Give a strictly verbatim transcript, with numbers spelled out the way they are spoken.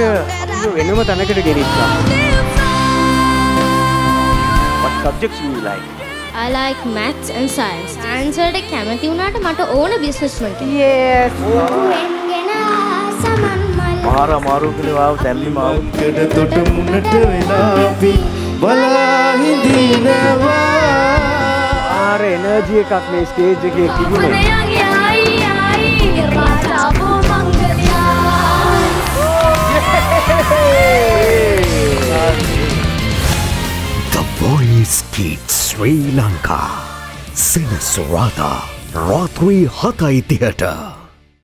වෙනම තැනකට ගෙනිච්චා. What subjects do you like? I like maths and science. Science වලට කැමති වුණාට මට ඕන business වලට. Yes. මාර මාරු කියලා වාව තැම්මි මාව. කඩ තොට මුනට වෙලා අපි බලා හිඳිනවා. ආර එනර්ජි එකක් මේ ස්ටේජ් එකේ තිබුණේ. The Voice Kids Sri Lanka. Sinasarada Rathri Hatay Theatre.